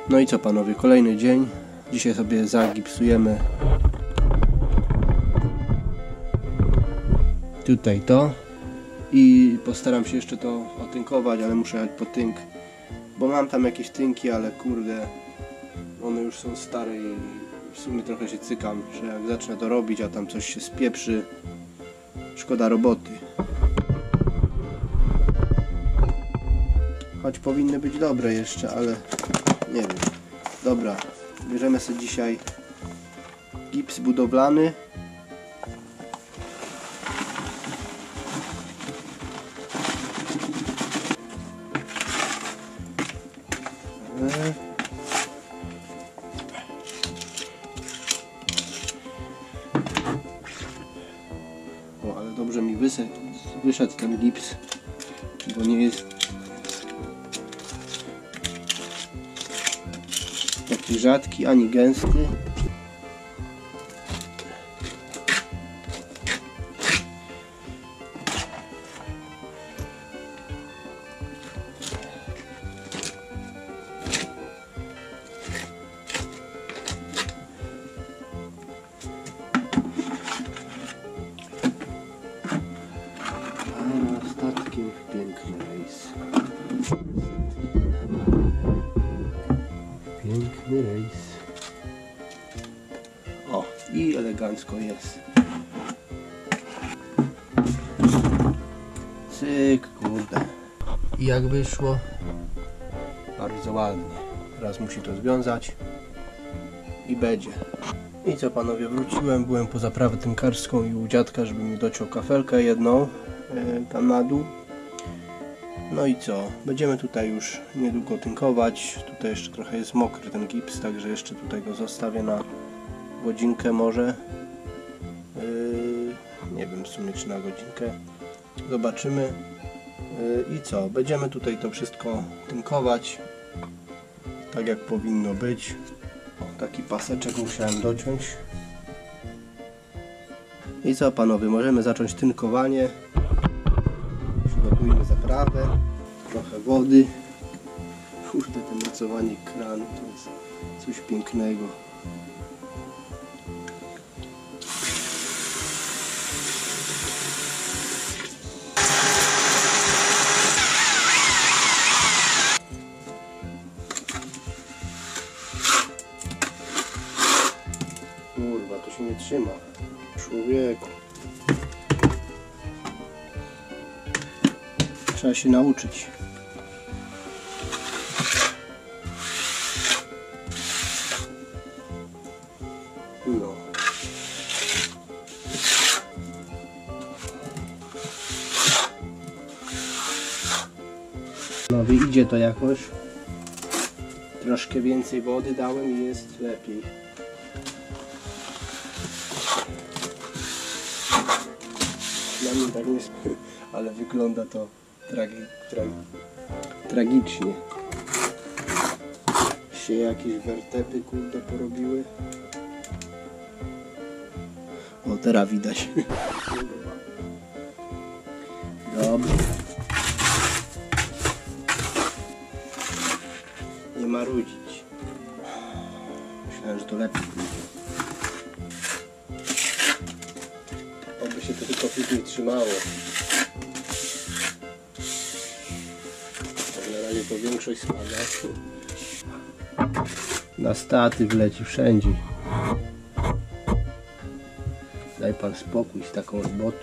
No i co panowie, kolejny dzień. Dzisiaj sobie zagipsujemy tutaj to i postaram się jeszcze to otynkować, ale muszę jechać po tynk, bo mam tam jakieś tynki, ale kurde, one już są stare i w sumie trochę się cykam, że jak zacznę to robić, a tam coś się spieprzy, szkoda roboty. Choć powinny być dobre jeszcze, ale nie wiem. Dobra, bierzemy sobie dzisiaj gips budowlany. O, ale dobrze mi wyszedł ten gips, bo nie jest taki rzadki ani gęsty. Statkiem w piękny rejs. Piękny rejs. O, i elegancko jest. Cyk, kurde. I jak wyszło? Bardzo ładnie. Teraz musi to związać i będzie. I co panowie, wróciłem, byłem po zaprawę tynkarską i u dziadka, żeby mi dociął kafelkę jedną tam na dół. No i co? Będziemy tutaj już niedługo tynkować. Tutaj jeszcze trochę jest mokry ten gips, także jeszcze tutaj go zostawię na godzinkę może. Nie wiem w sumie czy na godzinkę. Zobaczymy. I co? Będziemy tutaj to wszystko tynkować tak jak powinno być. O, taki paseczek musiałem dociąć. I co panowie? Możemy zacząć tynkowanie. Przygotujmy zaprawę. Trochę wody. Kurde, to mocowanie kranu to jest coś pięknego. Kurwa, to się nie trzyma. Człowieku. Trzeba się nauczyć. No. No wyjdzie to jakoś. Troszkę więcej wody dałem i jest lepiej. Dla mnie tak nie, ale wygląda to tragicznie. Się jakieś wertepy kurde porobiły. O, teraz widać. Dobra. Nie marudzić. Myślałem, że to lepiej pójdzie. Oby się to tylko później trzymało. Na razie to większość spada. Na statyw leci wszędzie. Daj pan spokój z taką robotą.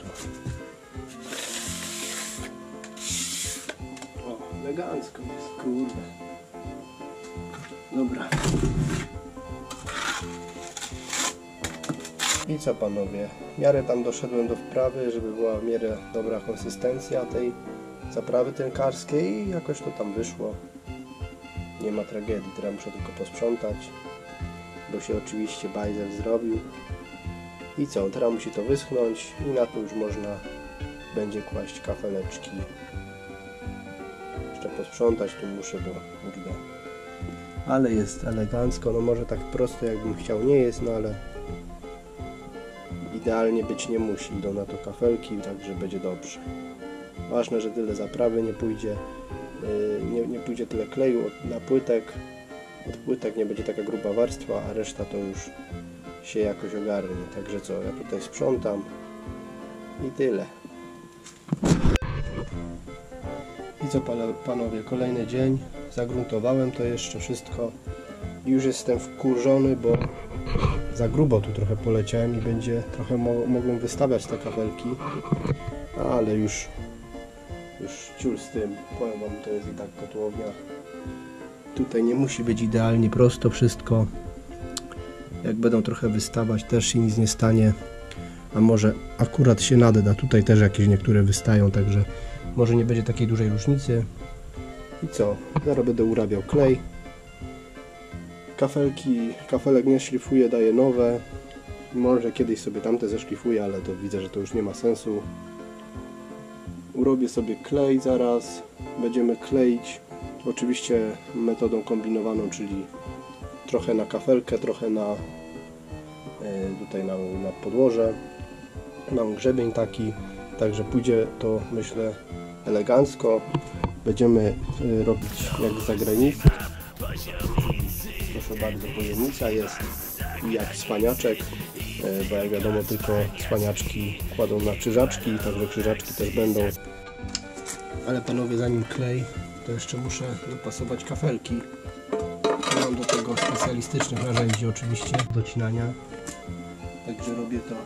O, elegancko jest, kurde. Dobra. I co panowie? W miarę tam doszedłem do wprawy, żeby była w miarę dobra konsystencja tej zaprawy tynkarskiej i jakoś to tam wyszło. Nie ma tragedii, teraz muszę tylko posprzątać, bo się oczywiście bajzel zrobił. I co? Teraz musi to wyschnąć i na to już można będzie kłaść kafeleczki. Jeszcze posprzątać tu muszę, bo kurde. Ale jest elegancko, no może tak prosto jakbym chciał nie jest, no ale idealnie być nie musi. Idą na to kafelki, także będzie dobrze. Ważne, że tyle zaprawy nie pójdzie, nie pójdzie tyle kleju na płytek od płytek nie będzie taka gruba warstwa, a reszta to już się jakoś ogarnie. Także co, ja tutaj sprzątam i tyle. I co panowie, kolejny dzień, zagruntowałem to jeszcze wszystko. Już jestem wkurzony, bo za grubo tu trochę poleciałem i będzie trochę mogą wystawiać te kafelki, ale już ciul z tym, powiem wam, to jest i tak kotłownia. Tutaj nie musi być idealnie prosto wszystko. Jak będą trochę wystawać, też się nic nie stanie, a może akurat się nada, tutaj też jakieś niektóre wystają, także może nie będzie takiej dużej różnicy. I co? Zaraz będę urabiał klej. Kafelek nie szlifuję, daję nowe. Może kiedyś sobie tamte zeszlifuję, ale to widzę, że to już nie ma sensu. Urobię sobie klej zaraz. Będziemy kleić oczywiście metodą kombinowaną, czyli trochę na kafelkę, trochę tutaj na podłoże. Mam grzebień taki, także pójdzie to, myślę, elegancko. Będziemy robić jak z zagranicy. Proszę bardzo, pojemnica jest i jak cwaniaczek, bo jak wiadomo tylko cwaniaczki kładą na krzyżaczki, także krzyżaczki też będą. Ale panowie, zanim klej, to jeszcze muszę dopasować kafelki. Mam do tego specjalistycznych narzędzi oczywiście, docinania. Także robię to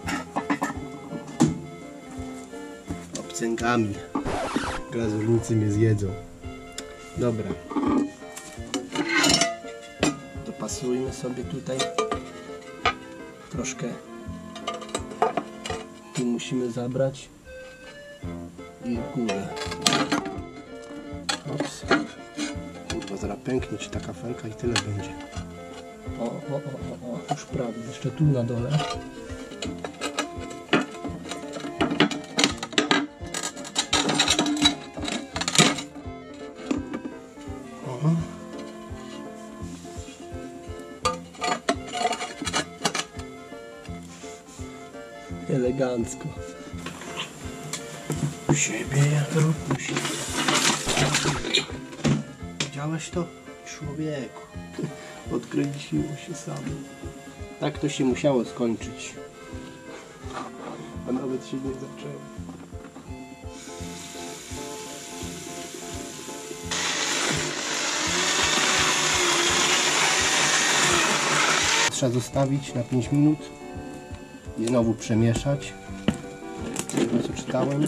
obcęgami. Glazurnicy mnie zjedzą. Dobra. Dopasujmy sobie tutaj. Troszkę tu musimy zabrać i w górę. Ops. Kurwa, zaraz pęknie ci ta kafelka i tyle będzie. O, już prawie. Jeszcze tu na dole. O. Elegancko. U siebie jak rób u siebie. Widziałeś to? Człowieku. Odkręciło się samo. Tak to się musiało skończyć. A nawet się nie zaczęło. Trzeba zostawić na 5 minut i znowu przemieszać. Tego co czytałem.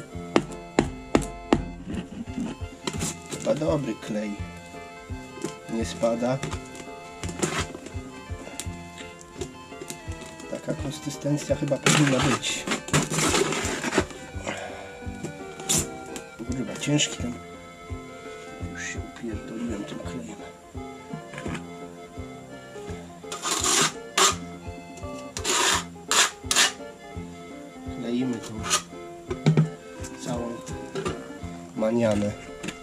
Chyba dobry klej. Nie spada. Taka konsystencja chyba powinna być. Kurwa, ciężki ten. Już się upierdoliłem tym klejem. Kleimy tą całą manianę.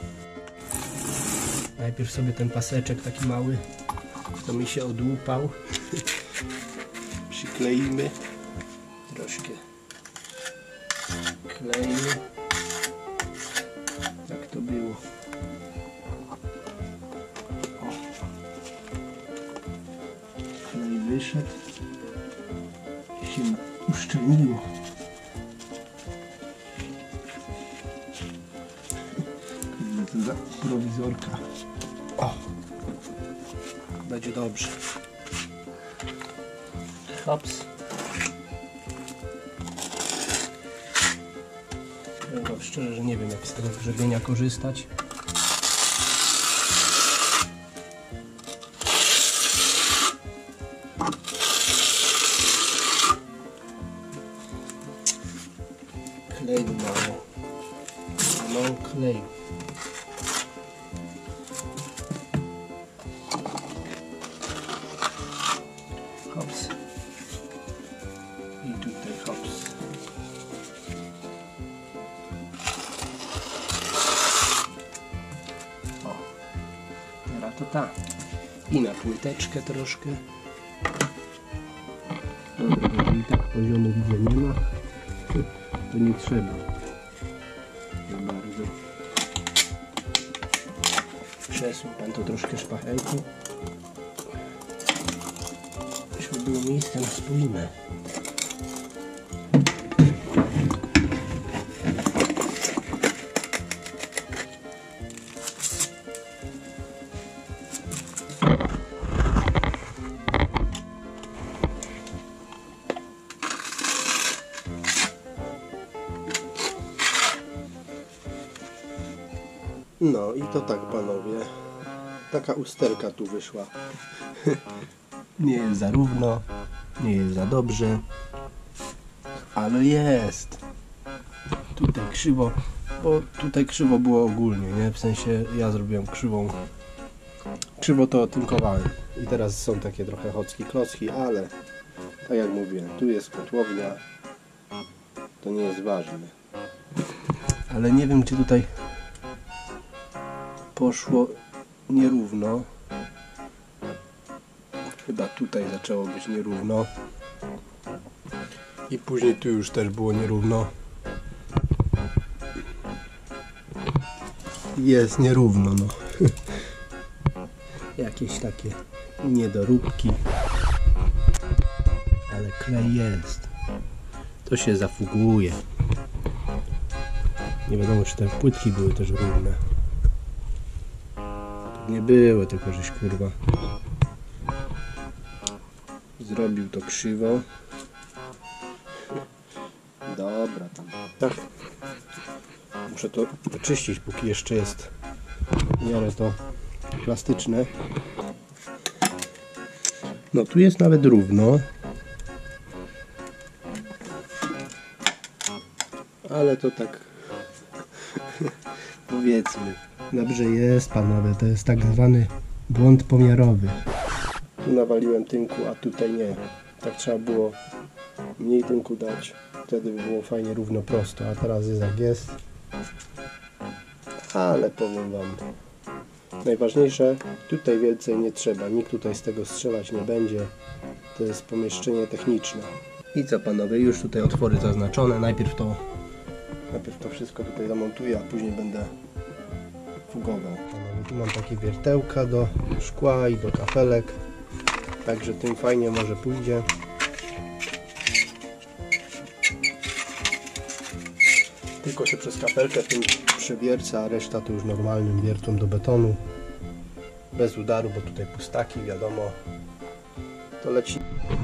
Najpierw sobie ten paseczek taki mały, to mi się odłupał. Przykleimy. Troszkę kleimy. Tak to było. O. Klej wyszedł. Się uszczelniło. To za prowizorka. O. Będzie dobrze. Hops. Ja wam szczerze, że nie wiem jak z tego grzebienia korzystać. Kleju mało. Mało kleju. Hops. I tutaj hops. O. Teraz to tak. I na płyteczkę troszkę. Dobra, i tak poziomu widzę nie ma. To nie trzeba. Za bardzo. Przesuń pan to troszkę szpachelką. było miejsce na spolinę. No i to tak, panowie, taka usterka tu wyszła. Nie jest za równo, nie jest za dobrze, ale jest. Tutaj krzywo, bo tutaj krzywo było ogólnie, nie? W sensie ja zrobiłem krzywo to tynkowałem. I teraz są takie trochę chocki klocki, ale tak jak mówiłem, tu jest kotłownia, to nie jest ważne. Ale nie wiem, czy tutaj poszło nierówno. Chyba tutaj zaczęło być nierówno. I później tu już też było nierówno. Jest nierówno, no. Jakieś takie niedoróbki. Ale klej jest. To się zafuguje. Nie wiadomo, czy te płytki były też równe. Nie było, tylko żeś kurwa zrobił to krzywo. Dobra tam. Tak. Muszę to wyczyścić, póki jeszcze jest w miarę to plastyczne. No tu jest nawet równo. Ale to tak powiedzmy. Dobrze jest, panowie, to jest tak zwany błąd pomiarowy. Tu nawaliłem tynku, a tutaj nie. Tak trzeba było mniej tynku dać. Wtedy by było fajnie równo prosto, a teraz jest jak jest. Ale powiem wam, najważniejsze, tutaj więcej nie trzeba. Nikt tutaj z tego strzelać nie będzie. To jest pomieszczenie techniczne. I co, panowie, już tutaj otwory zaznaczone. Najpierw to wszystko tutaj zamontuję, a później będę fugował. Tu mam takie wiertełka do szkła i do kafelek, także tym fajnie może pójdzie. Tylko się przez kafelkę tym przewierca, a reszta to już normalnym wiertłem do betonu. Bez udaru, bo tutaj pustaki, wiadomo. To leci.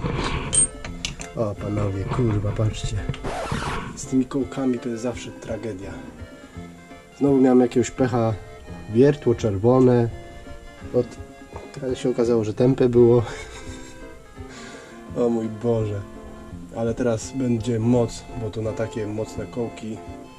O panowie, kurwa, patrzcie. Z tymi kołkami to jest zawsze tragedia. Znowu miałem jakiegoś pecha. Wiertło czerwone, ale się okazało, że tępe było. O mój Boże. Ale teraz będzie moc, bo to na takie mocne kołki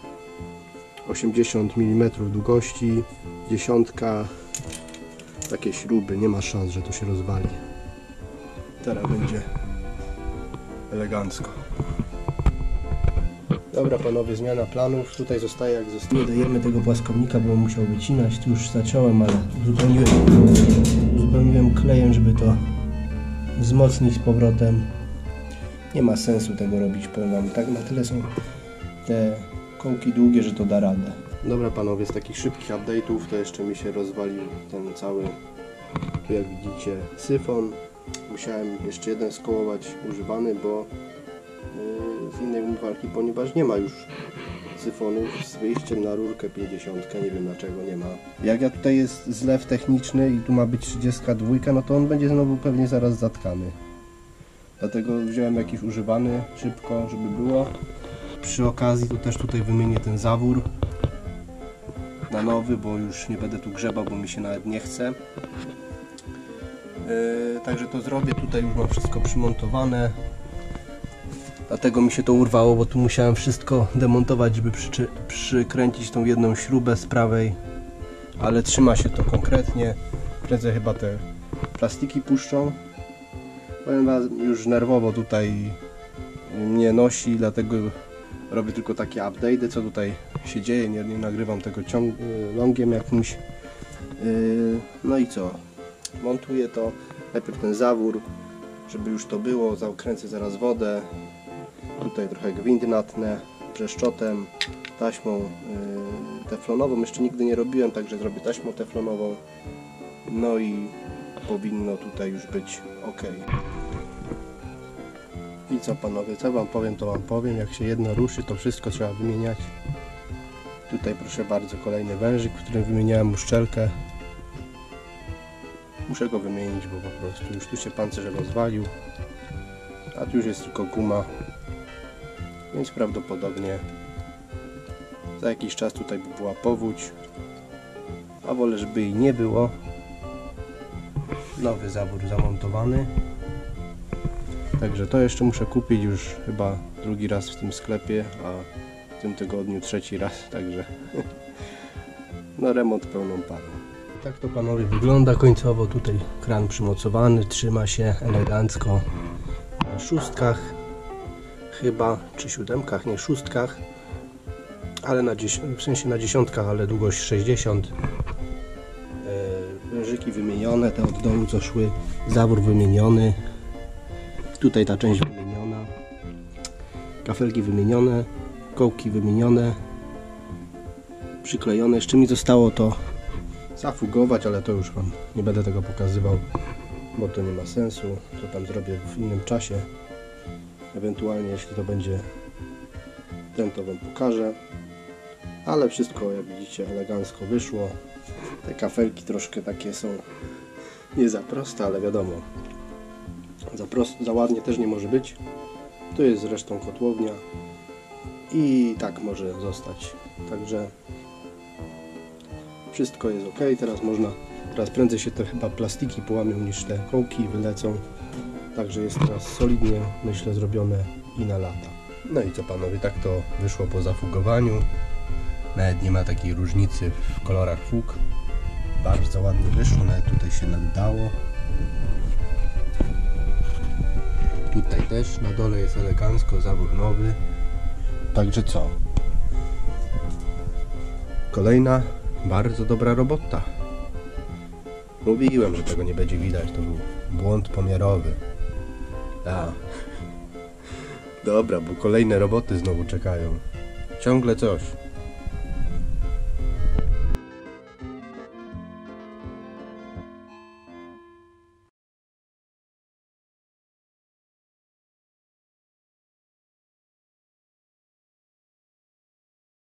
80 mm długości, 10, takie śruby, nie ma szans, że to się rozwali. Teraz będzie elegancko. Dobra panowie, zmiana planów. Tutaj zostaje jak zostaje. Nie dajemy tego płaskownika, bo musiał wycinać. Tu już zacząłem, ale uzupełniłem klejem, żeby to wzmocnić z powrotem. Nie ma sensu tego robić, powiem wam. Tak na tyle są te kołki długie, że to da radę. Dobra panowie, z takich szybkich update'ów to jeszcze mi się rozwalił ten cały, tu jak widzicie, syfon. Musiałem jeszcze jeden skołować używany, bo z innej umywalki, ponieważ nie ma już syfonów z wyjściem na rurkę 50, nie wiem dlaczego nie ma. Jak ja tutaj jest zlew techniczny i tu ma być 32, no to on będzie znowu pewnie zaraz zatkany. Dlatego wziąłem jakiś używany szybko, żeby było. Przy okazji to też tutaj wymienię ten zawór na nowy, bo już nie będę tu grzebał, bo mi się nawet nie chce. Także to zrobię, tutaj już mam wszystko przymontowane. Dlatego mi się to urwało, bo tu musiałem wszystko demontować, żeby przykręcić tą jedną śrubę z prawej. Ale trzyma się to konkretnie. Prędzej chyba te plastiki puszczą. Powiem wam, już nerwowo tutaj mnie nosi, dlatego robię tylko takie update'y, co tutaj się dzieje. Nie nagrywam tego longiem jakimś. No i co? Montuję to. Najpierw ten zawór, żeby już to było. Zakręcę zaraz wodę. Tutaj trochę gwinty natnę brzeszczotem, taśmą teflonową. Jeszcze nigdy nie robiłem, także zrobię taśmą teflonową. No i powinno tutaj już być ok. I co panowie, co wam powiem, to wam powiem. Jak się jedno ruszy, to wszystko trzeba wymieniać. Tutaj proszę bardzo, kolejny wężyk, w którym wymieniałem uszczelkę. Muszę go wymienić, bo po prostu już tu się pancerz rozwalił, a tu już jest tylko guma, więc prawdopodobnie za jakiś czas tutaj by była powódź, a wolę, żeby jej nie było. Nowy zawór zamontowany, także to jeszcze muszę kupić już chyba drugi raz w tym sklepie, a w tym tygodniu trzeci raz, także no remont pełną parą. Tak to panowie wygląda końcowo. Tutaj kran przymocowany, trzyma się elegancko na szóstkach chyba, czy siódemkach, nie szóstkach, ale w sensie na dziesiątkach, ale długość 60. Wężyki wymienione, te od dołu co szły, zawór wymieniony, tutaj ta część wymieniona, kafelki wymienione, kołki wymienione, przyklejone. Jeszcze mi zostało to zafugować, ale to już wam nie będę tego pokazywał, bo to nie ma sensu. To tam zrobię w innym czasie, ewentualnie jeśli to będzie ten, to wam pokażę, ale wszystko jak widzicie elegancko wyszło. Te kafelki troszkę takie są nie za proste, ale wiadomo, za ładnie też nie może być. Tu jest zresztą kotłownia i tak może zostać, także wszystko jest ok. Teraz prędzej się te chyba plastiki połamią niż te kołki wylecą, także jest teraz solidnie, myślę, zrobione i na lata. No i co panowie, tak to wyszło po zafugowaniu, nawet nie ma takiej różnicy w kolorach fug, bardzo ładnie wyszło, nawet tutaj się naddało, tutaj też na dole jest elegancko, zawór nowy, także co, kolejna bardzo dobra robota. Mówiłem, że tego nie będzie widać, to był błąd pomiarowy. Dobra, bo kolejne roboty znowu czekają. Ciągle coś.